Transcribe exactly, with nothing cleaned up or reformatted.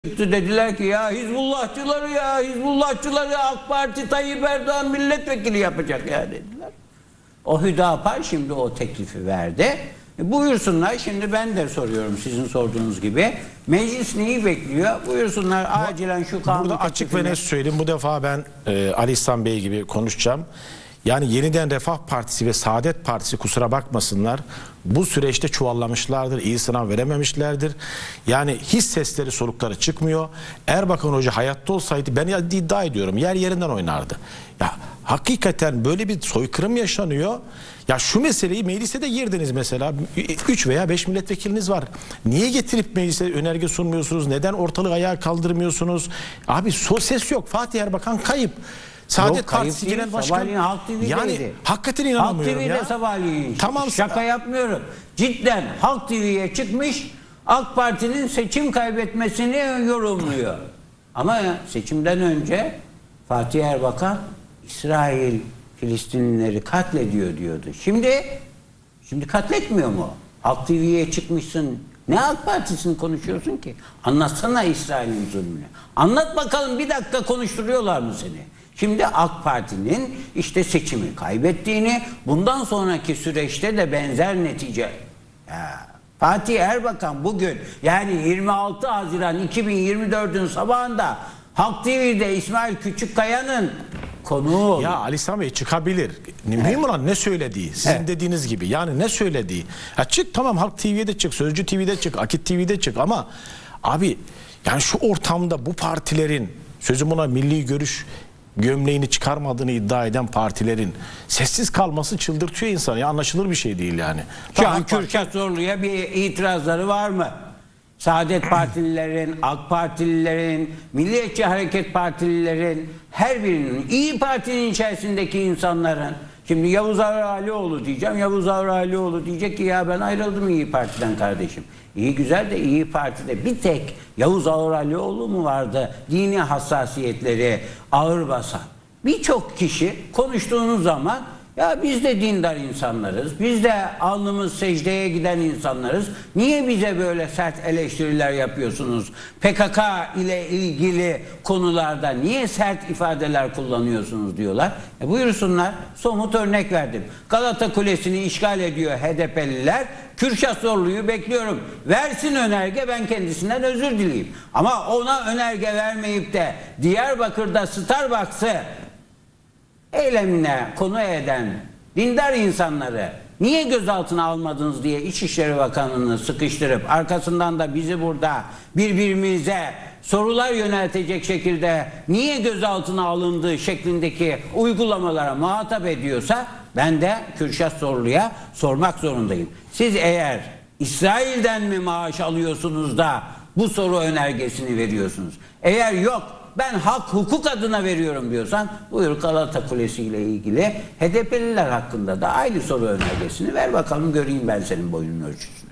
çıktı, dediler ki ya Hizbullahçıları ya Hizbullahçıları AK Parti Tayyip Erdoğan milletvekili yapacak ya dediler. O Hüdapar şimdi o teklifi verdi. E buyursunlar, şimdi ben de soruyorum sizin sorduğunuz gibi. Meclis neyi bekliyor? Buyursunlar acilen şu kanun. Burada açık ve net söyleyeyim, bu defa ben e, Ali İhsan Bey gibi konuşacağım. Yani yeniden Refah Partisi ve Saadet Partisi kusura bakmasınlar, bu süreçte çuvallamışlardır, iyi sınav verememişlerdir. Yani hiç sesleri solukları çıkmıyor. Erbakan Hoca hayatta olsaydı ben iddia ediyorum yer yerinden oynardı. Ya hakikaten böyle bir soykırım yaşanıyor. Ya şu meseleyi meclise de girdiniz mesela. üç veya beş milletvekiliniz var. Niye getirip meclise önerge sunmuyorsunuz? Neden ortalığı ayağa kaldırmıyorsunuz? Abi ses yok. Fatih Erbakan kayıp. Saadet Yok, Partisi değil. Genel Başkanı. Sabahleyin Halk T V'deydi. Yani hakikaten inanamıyorum Halk ya. T V'de sabahleyin. Tamam. Şaka yapmıyorum. Cidden Halk T V'ye çıkmış, AK Parti'nin seçim kaybetmesini yorumluyor. Ama seçimden önce Fatih Erbakan İsrail Filistinlileri katlediyor diyordu. Şimdi şimdi katletmiyor mu? Halk T V'ye çıkmışsın. Ne AK Partisi'ni konuşuyorsun ki? Anlatsana İsrail'in zulmünü. Anlat bakalım, bir dakika konuşturuyorlar mı seni? Şimdi AK Parti'nin işte seçimi kaybettiğini, bundan sonraki süreçte de benzer netice. Ya, Fatih Erbakan bugün, yani yirmi altı Haziran iki bin yirmi dörd'ün sabahında Halk T V'de İsmail Küçükkaya'nın konuğu oldu. Ya Ali İhsan Bey çıkabilir. Mühim evet. olan ne söylediği. Sizin evet. dediğiniz gibi. Yani ne söylediği. Ya çık tamam, Halk T V'de çık, Sözcü T V'de çık, Akit T V'de çık ama abi yani şu ortamda bu partilerin, sözüm ona milli görüş gömleğini çıkarmadığını iddia eden partilerin sessiz kalması çıldırtıyor insanı. Ya anlaşılır bir şey değil yani. Şu an Kürşat Zorlu'ya bir itirazları var mı? Saadet Partililerin, AK Partililerin, Milliyetçi Hareket Partililerin, her birinin, İyi Parti'nin içerisindeki insanların, şimdi Yavuz Ağralioğlu diyeceğim, Yavuz Ağralioğlu diyecek ki ya ben ayrıldım İyi Parti'den kardeşim. İyi güzel de İyi Parti'de bir tek Yavuz Ağralioğlu mu vardı dini hassasiyetleri ağır basan? Birçok kişi konuştuğunuz zaman ya biz de dindar insanlarız, biz de alnımız secdeye giden insanlarız, niye bize böyle sert eleştiriler yapıyorsunuz? P K K ile ilgili konularda niye sert ifadeler kullanıyorsunuz diyorlar. E buyursunlar, somut örnek verdim. Galata Kulesi'ni işgal ediyor H D P'liler, Kürşat Zorlu'yu bekliyorum. Versin önerge, ben kendisinden özür dileyeyim. Ama ona önerge vermeyip de Diyarbakır'da Starbucks'ı eylemine konu eden dindar insanları niye gözaltına almadınız diye İçişleri Bakanı'nı sıkıştırıp arkasından da bizi burada birbirimize sorular yöneltecek şekilde niye gözaltına alındığı şeklindeki uygulamalara muhatap ediyorsa ben de Kürşat Zorlu'ya sormak zorundayım. Siz eğer İsrail'den mi maaş alıyorsunuz da bu soru önergesini veriyorsunuz? Eğer yok, ben hak hukuk adına veriyorum diyorsan buyur Galata Kulesi ile ilgili H D P'liler hakkında da aynı soru önergesini ver bakalım, göreyim ben senin boyunun ölçüsünü.